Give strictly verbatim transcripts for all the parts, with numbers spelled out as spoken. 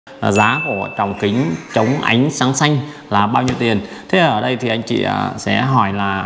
Giá của tròng kính chống ánh sáng xanh là bao nhiêu tiền? Thế ở đây thì anh chị sẽ hỏi là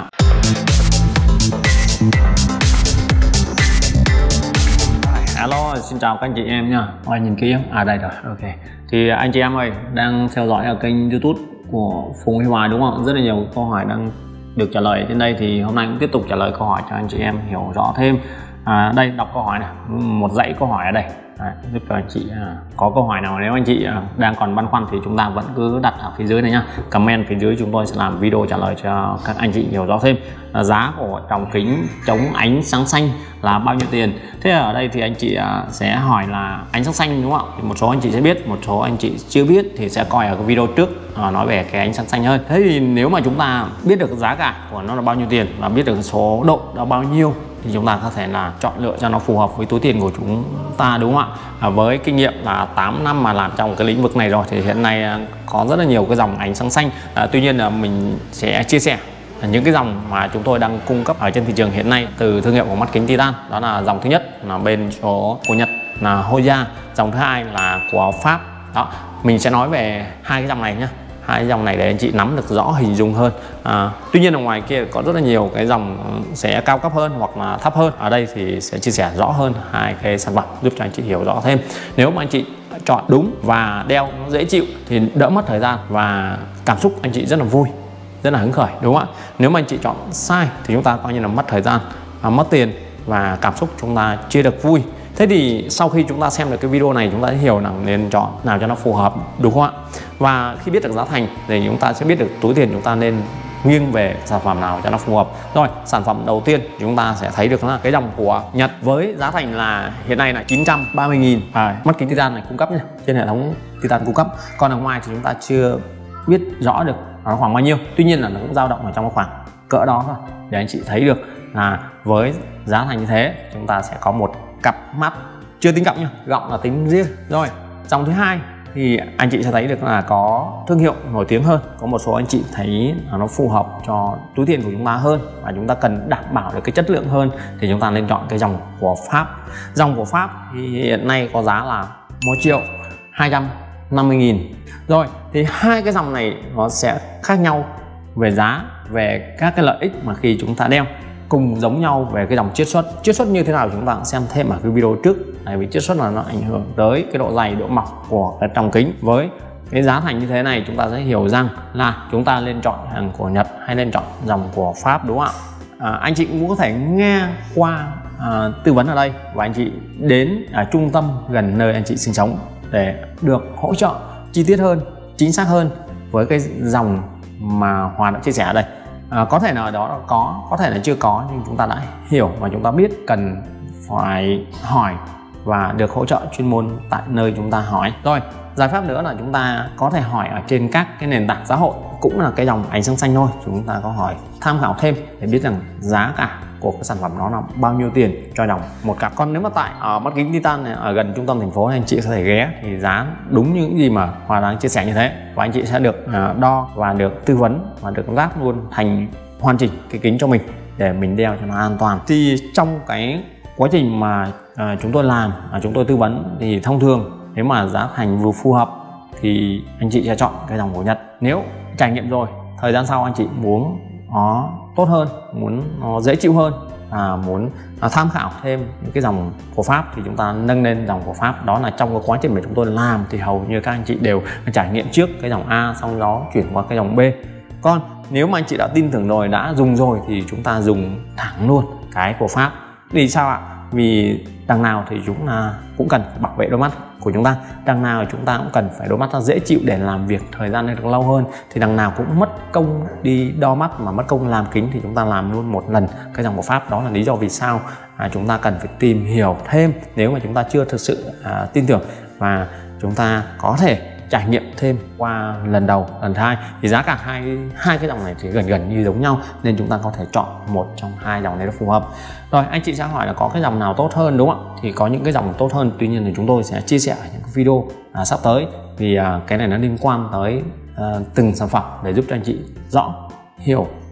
Hello, xin chào các anh chị em nha. Ôi, nhìn kỹ à, đây rồi, ok. Thì anh chị em ơi, đang theo dõi ở kênh YouTube của Phùng Huy Hoài đúng không? Rất là nhiều câu hỏi đang được trả lời trên đây, thì hôm nay cũng tiếp tục trả lời câu hỏi cho anh chị em hiểu rõ thêm. À, đây, đọc câu hỏi này, một dãy câu hỏi ở đây. Đấy, giúp cho anh chị à, có câu hỏi nào nếu anh chị à, đang còn băn khoăn thì chúng ta vẫn cứ đặt ở phía dưới này nhá, comment phía dưới, chúng tôi sẽ làm video trả lời cho các anh chị hiểu rõ thêm. À, giá của tròng kính chống ánh sáng xanh là bao nhiêu tiền? Thế ở đây thì anh chị à, sẽ hỏi là ánh sáng xanh đúng không ạ? Thì một số anh chị sẽ biết, một số anh chị chưa biết thì sẽ coi ở cái video trước à, nói về cái ánh sáng xanh hơn. Thế thì nếu mà chúng ta biết được giá cả của nó là bao nhiêu tiền và biết được số độ là bao nhiêu thì chúng ta có thể là chọn lựa cho nó phù hợp với túi tiền của chúng ta đúng không ạ? À, với kinh nghiệm là tám năm mà làm trong cái lĩnh vực này rồi thì hiện nay có rất là nhiều cái dòng ánh sáng xanh. À, tuy nhiên là mình sẽ chia sẻ những cái dòng mà chúng tôi đang cung cấp ở trên thị trường hiện nay từ thương hiệu của mắt kính Titan. Đó là dòng thứ nhất là bên chỗ của Nhật là Hoya, dòng thứ hai là của Pháp. Đó, mình sẽ nói về hai cái dòng này nhé, hai dòng này để anh chị nắm được rõ hình dung hơn. À, tuy nhiên ở ngoài kia có rất là nhiều cái dòng sẽ cao cấp hơn hoặc là thấp hơn. Ở đây thì sẽ chia sẻ rõ hơn hai cái sản phẩm giúp cho anh chị hiểu rõ thêm. Nếu mà anh chị chọn đúng và đeo nó dễ chịu thì đỡ mất thời gian và cảm xúc anh chị rất là vui, rất là hứng khởi đúng không ạ? Nếu mà anh chị chọn sai thì chúng ta coi như là mất thời gian, mất tiền và cảm xúc chúng ta chưa được vui. Thế thì sau khi chúng ta xem được cái video này, chúng ta sẽ hiểu là nên chọn nào cho nó phù hợp đúng không ạ? Và khi biết được giá thành thì chúng ta sẽ biết được túi tiền chúng ta nên nghiêng về sản phẩm nào cho nó phù hợp. Rồi, sản phẩm đầu tiên chúng ta sẽ thấy được là cái dòng của Nhật với giá thành là hiện nay là chín trăm ba mươi nghìn. À, mắt kính Titan này cung cấp nhé, trên hệ thống Titan cung cấp. Còn ở ngoài thì chúng ta chưa biết rõ được nó khoảng bao nhiêu. Tuy nhiên là nó cũng dao động ở trong khoảng cỡ đó thôi, để anh chị thấy được là với giá thành như thế chúng ta sẽ có một cặp mắt, chưa tính gọng nha, gọng là tính riêng. Rồi, dòng thứ hai thì anh chị sẽ thấy được là có thương hiệu nổi tiếng hơn, có một số anh chị thấy là nó phù hợp cho túi tiền của chúng ta hơn và chúng ta cần đảm bảo được cái chất lượng hơn thì chúng ta nên chọn cái dòng của Pháp. Dòng của Pháp thì hiện nay có giá là một triệu hai trăm năm mươi nghìn. Rồi, thì hai cái dòng này nó sẽ khác nhau về giá, về các cái lợi ích mà khi chúng ta đeo, cùng giống nhau về cái dòng chiết xuất. Chiết xuất như thế nào chúng ta cũng xem thêm ở cái video trước. Tại vì chiết xuất là nó ảnh hưởng tới cái độ dày, độ mỏng của cái tròng kính. Với cái giá thành như thế này chúng ta sẽ hiểu rằng là chúng ta nên chọn hàng của Nhật hay nên chọn dòng của Pháp đúng không ạ? À, anh chị cũng có thể nghe qua à, tư vấn ở đây và anh chị đến à, trung tâm gần nơi anh chị sinh sống để được hỗ trợ chi tiết hơn, chính xác hơn với cái dòng mà Hòa đã chia sẻ ở đây. À, có thể là ở đó có, có thể là chưa có, nhưng chúng ta đã hiểu và chúng ta biết cần phải hỏi và được hỗ trợ chuyên môn tại nơi chúng ta hỏi. Rồi, giải pháp nữa là chúng ta có thể hỏi ở trên các cái nền tảng xã hội, cũng là cái dòng ánh sáng xanh thôi. Chúng ta có hỏi tham khảo thêm để biết rằng giá cả của cái sản phẩm đó là bao nhiêu tiền cho dòng một cặp. Còn nếu mà tại ở mắt kính Titan này, ở gần trung tâm thành phố này, anh chị có thể ghé thì giá đúng những gì mà Hòa đang chia sẻ như thế, và anh chị sẽ được đo và được tư vấn và được lắp luôn thành hoàn chỉnh cái kính cho mình để mình đeo cho nó an toàn. Thì trong cái quá trình mà à, chúng tôi làm, à, chúng tôi tư vấn thì thông thường nếu mà giá thành vừa phù hợp thì anh chị sẽ chọn cái dòng của Nhật. Nếu trải nghiệm rồi, thời gian sau anh chị muốn nó tốt hơn, muốn nó dễ chịu hơn, à, muốn à, tham khảo thêm những cái dòng của Pháp thì chúng ta nâng lên dòng của Pháp. Đó là trong cái quá trình mà chúng tôi làm thì hầu như các anh chị đều trải nghiệm trước cái dòng A, xong đó chuyển qua cái dòng B. Còn nếu mà anh chị đã tin tưởng rồi, đã dùng rồi thì chúng ta dùng thẳng luôn cái của Pháp. Vì sao ạ? Vì đằng nào thì chúng ta cũng cần phải bảo vệ đôi mắt của chúng ta, đằng nào chúng ta cũng cần phải đôi mắt nó dễ chịu để làm việc thời gian được lâu hơn, thì đằng nào cũng mất công đi đo mắt mà mất công làm kính thì chúng ta làm luôn một lần cái dòng của Pháp. Đó là lý do vì sao à, chúng ta cần phải tìm hiểu thêm nếu mà chúng ta chưa thực sự à, tin tưởng, và chúng ta có thể trải nghiệm thêm qua lần đầu, lần thứ hai. Thì giá cả hai hai cái dòng này thì gần gần như giống nhau, nên chúng ta có thể chọn một trong hai dòng này nó phù hợp. Rồi, anh chị sẽ hỏi là có cái dòng nào tốt hơn đúng không ạ? Thì có những cái dòng tốt hơn, tuy nhiên thì chúng tôi sẽ chia sẻ ở những cái video à, sắp tới, vì à, cái này nó liên quan tới à, từng sản phẩm để giúp cho anh chị rõ, hiểu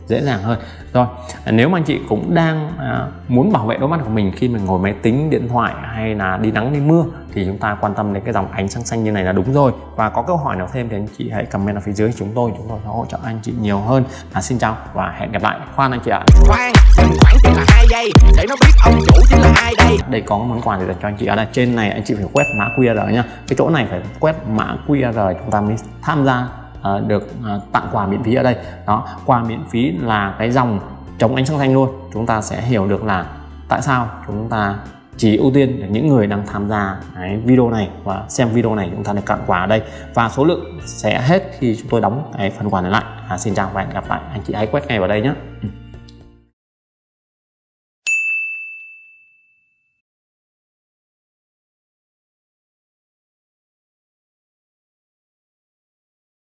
dễ dàng hơn. Rồi, nếu mà anh chị cũng đang à, muốn bảo vệ đôi mắt của mình khi mình ngồi máy tính, điện thoại hay là đi nắng đi mưa thì chúng ta quan tâm đến cái dòng ánh sáng xanh như này là đúng rồi. Và có câu hỏi nào thêm thì anh chị hãy comment ở phía dưới chúng tôi, chúng tôi sẽ hỗ trợ anh chị nhiều hơn. À, xin chào và hẹn gặp lại. Khoan anh chị ạ. Khoan, dừng khoảng chừng là hai giây để nó biết ông chủ chính là ai đây. Đây có món quà gì dành cho anh chị ở đây. Trên này anh chị phải quét mã quy rờ nha. Cái chỗ này phải quét mã quy rờ chúng ta mới tham gia uh, được uh, tặng quà miễn phí ở đây. Đó, quà miễn phí là cái dòng chống ánh sáng xanh luôn. Chúng ta sẽ hiểu được là tại sao chúng ta chỉ ưu tiên để những người đang tham gia cái video này và xem video này chúng ta được tặng quà ở đây, và số lượng sẽ hết khi chúng tôi đóng cái phần quà này lại. À, xin chào và hẹn gặp lại. Anh chị hãy quét ngay vào đây nhé.